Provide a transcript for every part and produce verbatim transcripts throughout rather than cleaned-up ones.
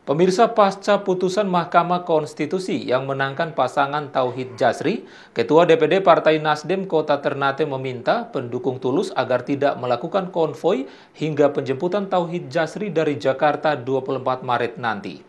Pemirsa, pasca putusan Mahkamah Konstitusi yang menangkan pasangan Tauhid Jasri, Ketua D P D Partai Nasdem Kota Ternate meminta pendukung Tulus agar tidak melakukan konvoi hingga penjemputan Tauhid Jasri dari Jakarta dua puluh empat Maret nanti.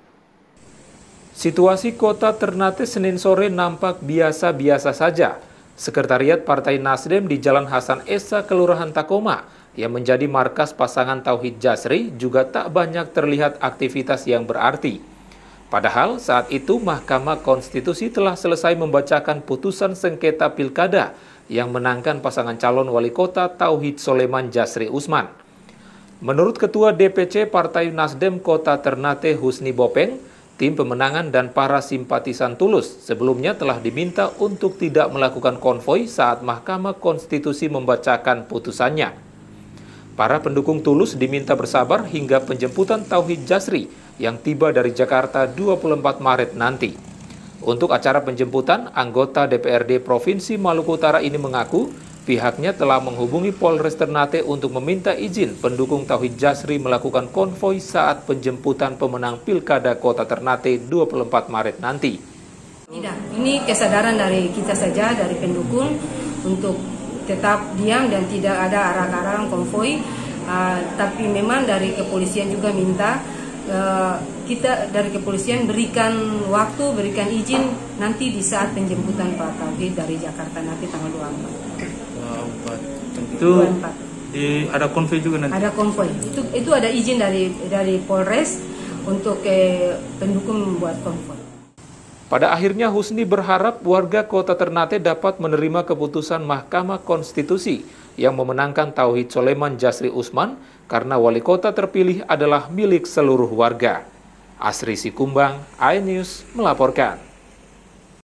Situasi Kota Ternate Senin sore nampak biasa-biasa saja. Sekretariat Partai Nasdem di Jalan Hasan Esa, Kelurahan Takoma, yang menjadi markas pasangan Tauhid Jasri, juga tak banyak terlihat aktivitas yang berarti. Padahal saat itu Mahkamah Konstitusi telah selesai membacakan putusan sengketa pilkada yang menangkan pasangan calon wali kota Tauhid Soleman Jasri Usman. Menurut Ketua D P C Partai Nasdem Kota Ternate Husni Bopeng, tim pemenangan dan para simpatisan Tulus sebelumnya telah diminta untuk tidak melakukan konvoi saat Mahkamah Konstitusi membacakan putusannya. Para pendukung Tulus diminta bersabar hingga penjemputan Tauhid Jasri yang tiba dari Jakarta dua puluh empat Maret nanti. Untuk acara penjemputan, anggota D P R D Provinsi Maluku Utara ini mengaku pihaknya telah menghubungi Polres Ternate untuk meminta izin pendukung Tauhid Jasri melakukan konvoi saat penjemputan pemenang Pilkada Kota Ternate dua puluh empat Maret nanti. Tidak, ini kesadaran dari kita saja, dari pendukung, untuk tetap diam dan tidak ada arah-arah konvoi. Uh, tapi memang dari kepolisian juga minta uh, kita dari kepolisian berikan waktu, berikan izin nanti di saat penjemputan Pak Tauhid dari Jakarta nanti tanggal dua puluh empat. Itu di, ada konvoi juga nanti. Ada konvoi. Itu itu ada izin dari dari Polres untuk eh, pendukung membuat konvoi. Pada akhirnya Husni berharap warga Kota Ternate dapat menerima keputusan Mahkamah Konstitusi yang memenangkan Tauhid Soleman Jasri Usman karena wali kota terpilih adalah milik seluruh warga. Asri Sikumbang, iNews melaporkan.